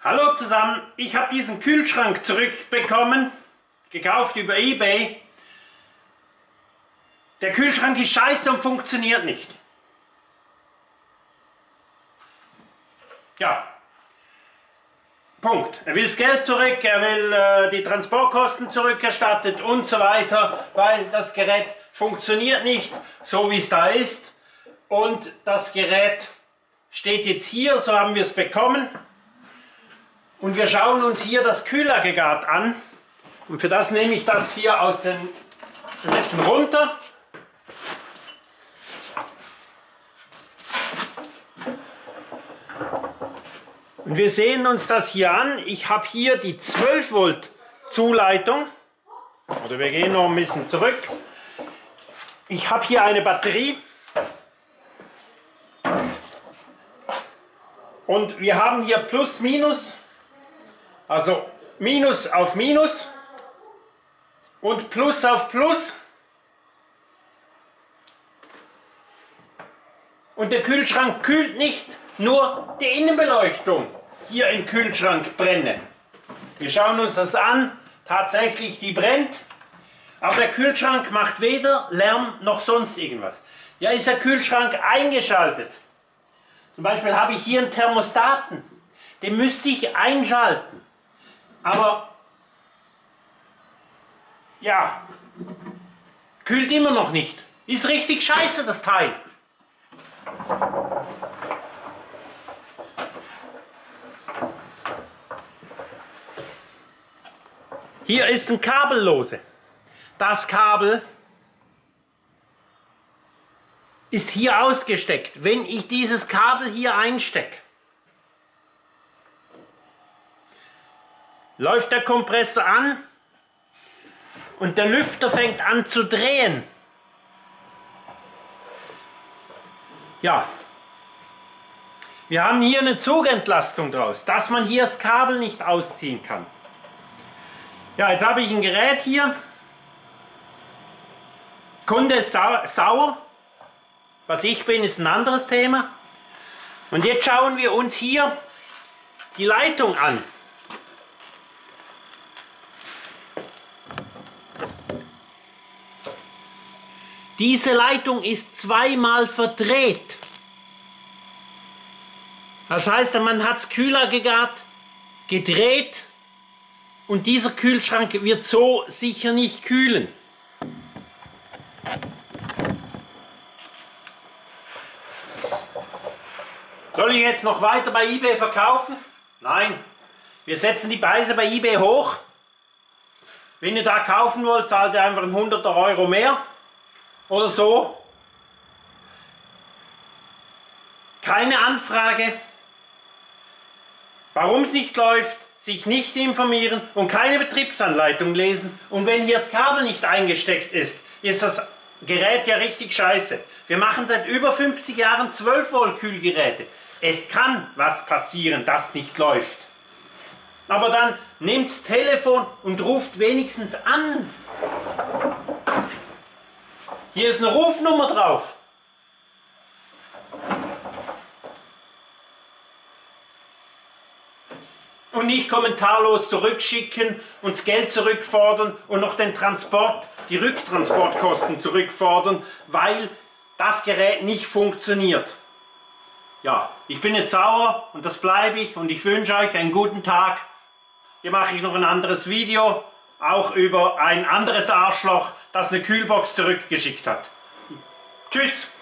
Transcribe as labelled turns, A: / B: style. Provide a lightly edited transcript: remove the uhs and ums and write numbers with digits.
A: Hallo zusammen, ich habe diesen Kühlschrank zurückbekommen, gekauft über eBay. Der Kühlschrank ist scheiße und funktioniert nicht. Ja, Punkt. Er will das Geld zurück, er will die Transportkosten zurückerstattet und so weiter, weil das Gerät funktioniert nicht, so wie es da ist. Und das Gerät steht jetzt hier, so haben wir es bekommen. Und wir schauen uns hier das Kühlaggregat an. Und für das nehme ich das hier aus den ein bisschen runter. Und wir sehen uns das hier an. Ich habe hier die 12 Volt Zuleitung. Oder wir gehen noch ein bisschen zurück. Ich habe hier eine Batterie. Und wir haben hier Plus, Minus. Also Minus auf Minus und Plus auf Plus. Und der Kühlschrank kühlt nicht, nur die Innenbeleuchtung hier im Kühlschrank brennt. Wir schauen uns das an, tatsächlich die brennt, aber der Kühlschrank macht weder Lärm noch sonst irgendwas. Ja, ist der Kühlschrank eingeschaltet. Zum Beispiel habe ich hier einen Thermostaten, den müsste ich einschalten. Aber, ja, kühlt immer noch nicht. Ist richtig scheiße, das Teil. Hier ist ein Kabellose. Das Kabel ist hier ausgesteckt. Wenn ich dieses Kabel hier einstecke, läuft der Kompressor an und der Lüfter fängt an zu drehen. Ja, wir haben hier eine Zugentlastung draus, dass man hier das Kabel nicht ausziehen kann. Ja, jetzt habe ich ein Gerät hier. Kunde ist sauer. Was ich bin, ist ein anderes Thema. Und jetzt schauen wir uns hier die Leitung an. Diese Leitung ist zweimal verdreht. Das heißt, man hat das Kühlaggregat gedreht und dieser Kühlschrank wird so sicher nicht kühlen. Soll ich jetzt noch weiter bei eBay verkaufen? Nein. Wir setzen die Preise bei eBay hoch. Wenn ihr da kaufen wollt, zahlt ihr einfach 100 € mehr. Oder so. Keine Anfrage. Warum es nicht läuft, sich nicht informieren und keine Betriebsanleitung lesen. Und wenn hier das Kabel nicht eingesteckt ist, ist das Gerät ja richtig scheiße. Wir machen seit über 50 Jahren 12 Volt Kühlgeräte. Es kann was passieren, das nicht läuft. Aber dann nehmt das Telefon und ruft wenigstens an. Hier ist eine Rufnummer drauf. Und nicht kommentarlos zurückschicken und das Geld zurückfordern und noch den Transport, die Rücktransportkosten zurückfordern, weil das Gerät nicht funktioniert. Ja, ich bin jetzt sauer und das bleibe ich und ich wünsche euch einen guten Tag. Hier mache ich noch ein anderes Video. Auch über ein anderes Arschloch, das eine Kühlbox zurückgeschickt hat. Tschüss!